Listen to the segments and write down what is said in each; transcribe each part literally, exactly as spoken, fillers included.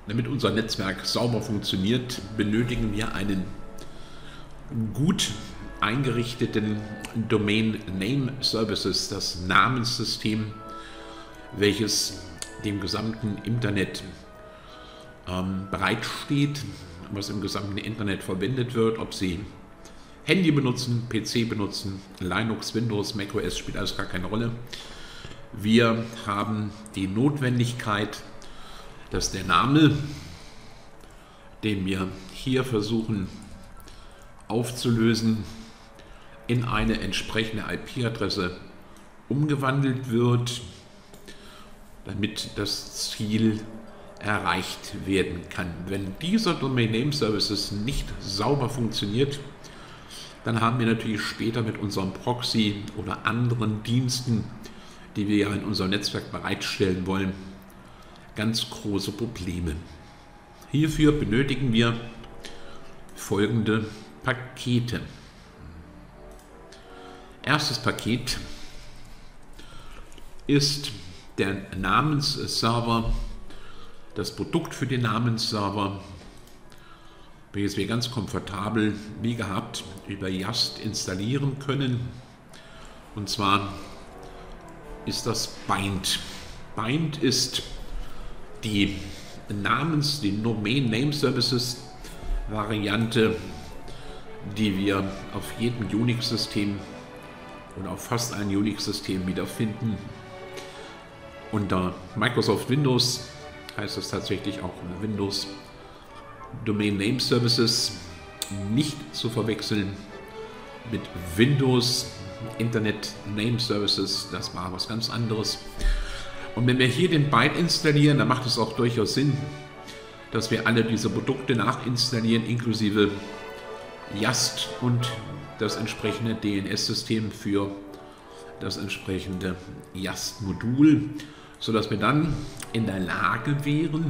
Damit unser Netzwerk sauber funktioniert, benötigen wir einen gut eingerichteten Domain Name Services, das Namenssystem, welches dem gesamten Internet ähm, bereitsteht, was im gesamten Internet verwendet wird, ob Sie Handy benutzen, P C benutzen, Linux, Windows, macOS, spielt alles gar keine Rolle. Wir haben die Notwendigkeit, dass der Name, den wir hier versuchen aufzulösen, in eine entsprechende I P-Adresse umgewandelt wird, damit das Ziel erreicht werden kann. Wenn dieser Domain Name Services nicht sauber funktioniert, dann haben wir natürlich später mit unserem Proxy oder anderen Diensten, die wir ja in unserem Netzwerk bereitstellen wollen, ganz große Probleme. Hierfür benötigen wir folgende Pakete. Erstes Paket ist der Namensserver, das Produkt für den Namensserver, welches wir ganz komfortabel, wie gehabt, über Yast installieren können. Und zwar ist das Bind. Bind ist die Namens-, die Domain Name Services Variante, die wir auf jedem Unix-System und auf fast allen Unix-Systemen wiederfinden. Unter Microsoft Windows heißt es tatsächlich auch Windows Domain Name Services, nicht zu verwechseln mit Windows Internet Name Services, das war was ganz anderes. Und wenn wir hier den Bind installieren, dann macht es auch durchaus Sinn, dass wir alle diese Produkte nachinstallieren, inklusive Yast und das entsprechende D N S-System für das entsprechende Yast-Modul, sodass wir dann in der Lage wären,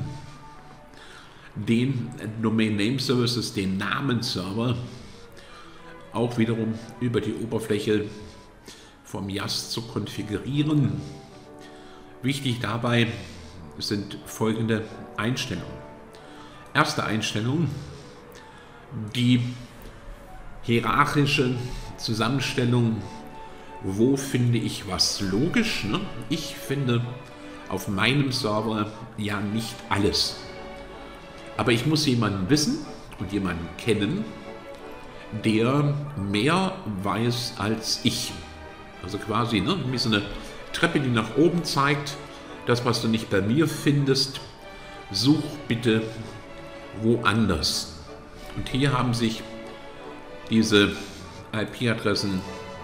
den Domain Name Services, den Namensserver, auch wiederum über die Oberfläche vom Yast zu konfigurieren. Wichtig dabei sind folgende Einstellungen. Erste Einstellung, die hierarchische Zusammenstellung, wo finde ich was logisch. Ne? Ich finde auf meinem Server ja nicht alles. Aber ich muss jemanden wissen und jemanden kennen, der mehr weiß als ich. Also quasi, ne, wie so eine Treppe, die nach oben zeigt. Das, was du nicht bei mir findest, such bitte woanders. Und hier haben sich diese I P-Adressen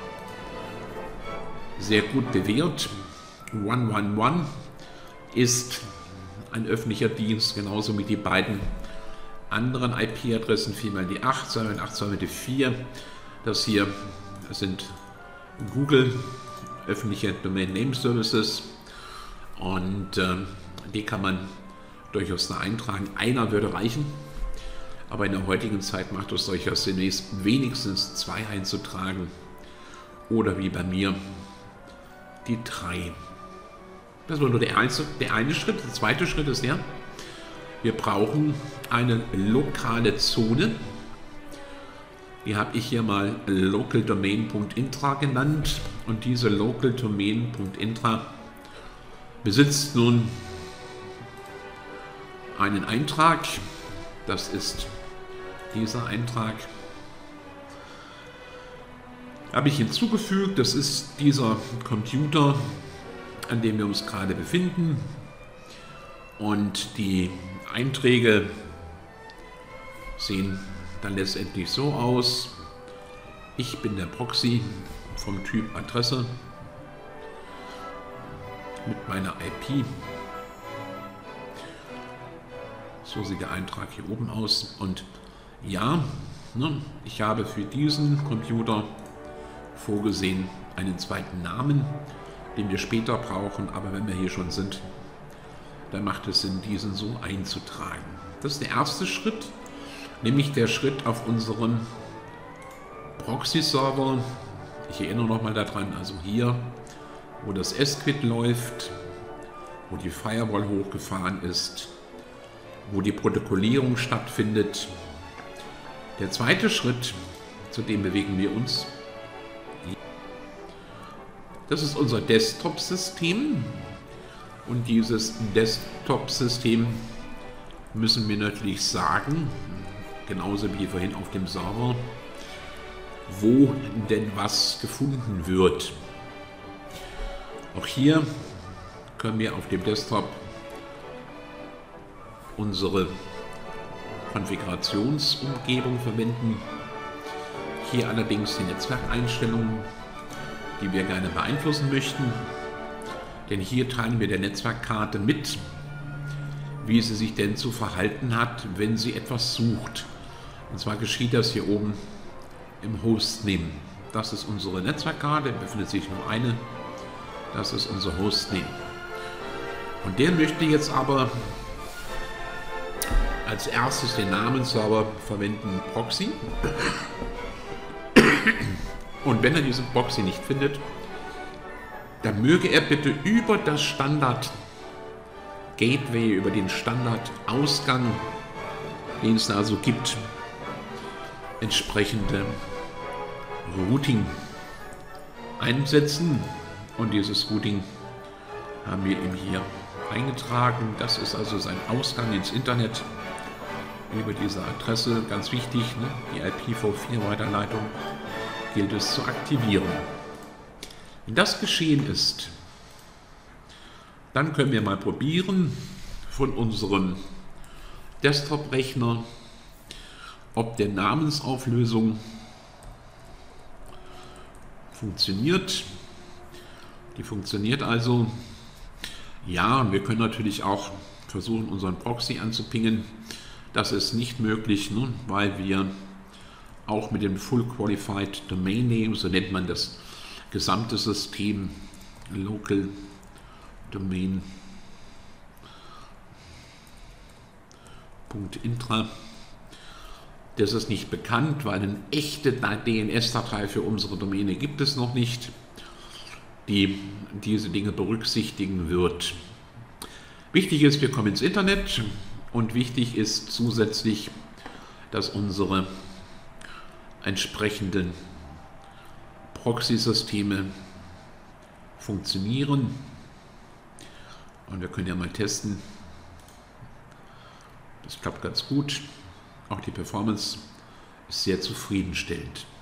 sehr gut bewährt. hundertelf ist ein öffentlicher Dienst, genauso wie die beiden anderen I P-Adressen, vier mal die acht, zwei mal die acht, zwei mal die vier. Das hier sind Google öffentliche Domain Name Services und äh, die kann man durchaus da eintragen. Einer würde reichen, aber in der heutigen Zeit macht es durchaus Sinn, wenigstens zwei einzutragen oder wie bei mir die drei. Das war nur der, einzige, der eine Schritt. Der zweite Schritt ist der, wir brauchen eine lokale Zone. Die habe ich hier mal localdomain.intra genannt und diese localdomain.intra besitzt nun einen Eintrag. Das ist dieser Eintrag. Habe ich hinzugefügt, das ist dieser Computer, an dem wir uns gerade befinden. Und die Einträge sehen dann letztendlich so aus. Ich bin der Proxy vom Typ Adresse mit meiner I P. So sieht der Eintrag hier oben aus. Und ja, ne, ich habe für diesen Computer vorgesehen einen zweiten Namen, den wir später brauchen. Aber wenn wir hier schon sind, dann macht es Sinn, diesen so einzutragen. Das ist der erste Schritt, nämlich der Schritt auf unserem Proxy-Server. Ich erinnere nochmal daran, also hier, wo das S-Quit läuft, wo die Firewall hochgefahren ist, wo die Protokollierung stattfindet. Der zweite Schritt, zu dem bewegen wir uns, das ist unser Desktop-System. Und dieses Desktop-System müssen wir natürlich sagen, genauso wie vorhin auf dem Server, wo denn was gefunden wird. Auch hier können wir auf dem Desktop unsere Konfigurationsumgebung verwenden. Hier allerdings die Netzwerkeinstellungen, die wir gerne beeinflussen möchten. Denn hier teilen wir der Netzwerkkarte mit, wie sie sich denn zu verhalten hat, wenn sie etwas sucht. Und zwar geschieht das hier oben im Hostname. Das ist unsere Netzwerkkarte, befindet sich nur eine. Das ist unser Hostname. Und der möchte jetzt aber als erstes den Namensserver verwenden, Proxy. Und wenn er diesen Proxy nicht findet, dann möge er bitte über das Standard Gateway, über den Standard Ausgang, den es da also gibt, entsprechende Routing einsetzen. Und dieses Routing haben wir ihm hier eingetragen. Das ist also sein Ausgang ins Internet über diese Adresse. Ganz wichtig, ne? Die I P v vier Weiterleitung gilt es zu aktivieren. Wenn das geschehen ist, dann können wir mal probieren von unserem Desktop-Rechner, ob der Namensauflösung funktioniert. Die funktioniert also. Ja, und wir können natürlich auch versuchen, unseren Proxy anzupingen. Das ist nicht möglich, ne, weil wir auch mit dem Full Qualified Domain Name, so nennt man das gesamte System, Local Domain .intra. Das ist nicht bekannt, weil eine echte D N S-Datei für unsere Domäne gibt es noch nicht, die diese Dinge berücksichtigen wird. Wichtig ist, wir kommen ins Internet, und wichtig ist zusätzlich, dass unsere entsprechenden Proxy-Systeme funktionieren. Und wir können ja mal testen. Das klappt ganz gut. Auch die Performance ist sehr zufriedenstellend.